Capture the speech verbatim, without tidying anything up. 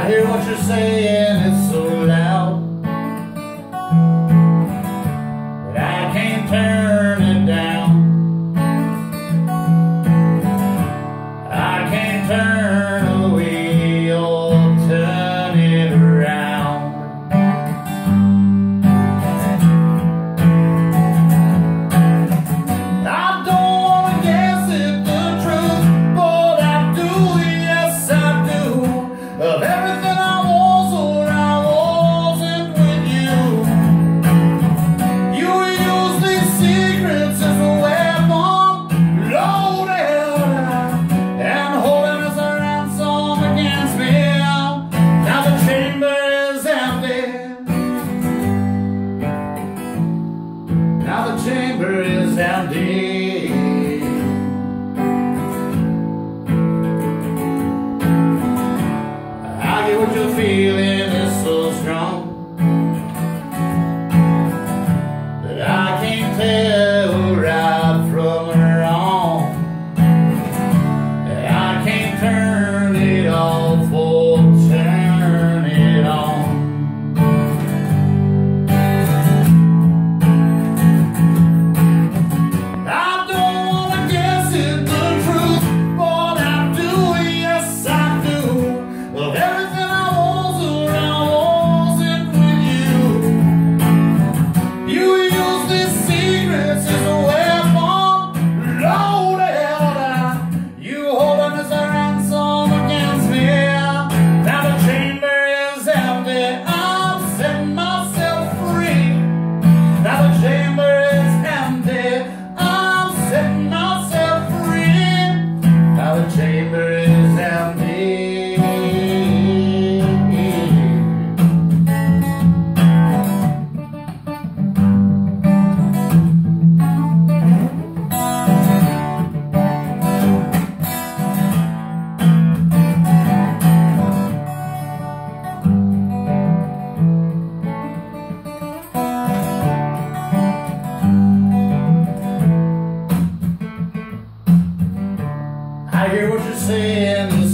hear what you're saying, it's so loud that I can't turn it down. I can't turn the wheel, turn it around. I don't wanna guess it the truth, but I do, yes I do. Of everything I was or I wasn't with you. You use these secrets as a weapon, loaded and holding as a ransom against me. Now the chamber is empty. Now the chamber is empty. I get what you're feeling is so strong that I can't tell right from wrong. That I can't turn it off or turn it on. I don't wanna guess it the truth, but I do, yes I do. Of everything I was or I wasn't with you. You use these secrets as a weapon, loaded. You hold them as a ransom against me. Now the chamber is empty. I'm setting myself free. Now the chamber is empty. I'm setting myself free. Now the chamber is empty. I hear what you're saying.